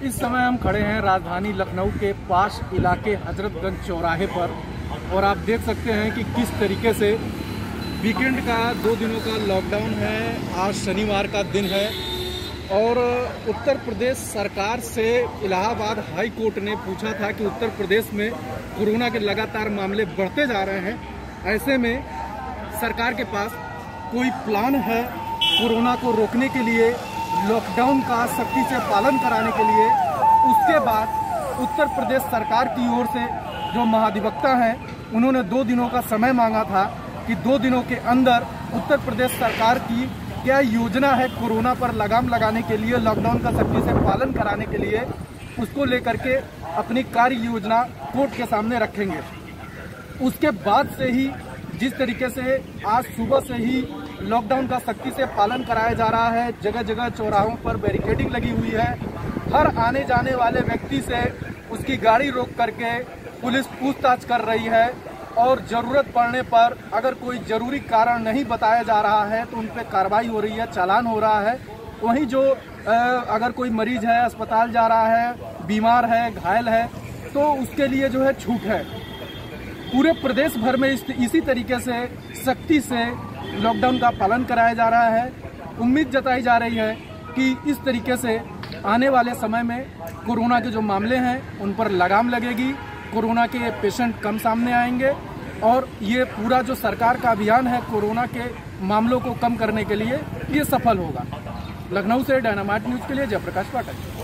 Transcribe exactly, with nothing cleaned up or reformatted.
इस समय हम खड़े हैं राजधानी लखनऊ के पास इलाके हजरतगंज चौराहे पर और आप देख सकते हैं कि किस तरीके से वीकेंड का दो दिनों का लॉकडाउन है। आज शनिवार का दिन है और उत्तर प्रदेश सरकार से इलाहाबाद हाई कोर्ट ने पूछा था कि उत्तर प्रदेश में कोरोना के लगातार मामले बढ़ते जा रहे हैं, ऐसे में सरकार के पास कोई प्लान है कोरोना को रोकने के लिए, लॉकडाउन का सख्ती से पालन कराने के लिए। उसके बाद उत्तर प्रदेश सरकार की ओर से जो महाधिवक्ता हैं उन्होंने दो दिनों का समय मांगा था कि दो दिनों के अंदर उत्तर प्रदेश सरकार की क्या योजना है कोरोना पर लगाम लगाने के लिए, लॉकडाउन का सख्ती से पालन कराने के लिए, उसको लेकर के अपनी कार्य योजना कोर्ट के सामने रखेंगे। उसके बाद से ही जिस तरीके से आज सुबह से ही लॉकडाउन का सख्ती से पालन कराया जा रहा है, जगह जगह चौराहों पर बैरिकेडिंग लगी हुई है, हर आने जाने वाले व्यक्ति से उसकी गाड़ी रोक करके पुलिस पूछताछ कर रही है और ज़रूरत पड़ने पर अगर कोई ज़रूरी कारण नहीं बताया जा रहा है तो उन पर कार्रवाई हो रही है, चालान हो रहा है। वहीं जो अगर कोई मरीज है, अस्पताल जा रहा है, बीमार है, घायल है, तो उसके लिए जो है छूट है। पूरे प्रदेश भर में इस, इसी तरीके से सख्ती से लॉकडाउन का पालन कराया जा रहा है। उम्मीद जताई जा रही है कि इस तरीके से आने वाले समय में कोरोना के जो मामले हैं उन पर लगाम लगेगी, कोरोना के पेशेंट कम सामने आएंगे और ये पूरा जो सरकार का अभियान है कोरोना के मामलों को कम करने के लिए ये सफल होगा। लखनऊ से डायनामाइट न्यूज़ के लिए जयप्रकाश पाठक।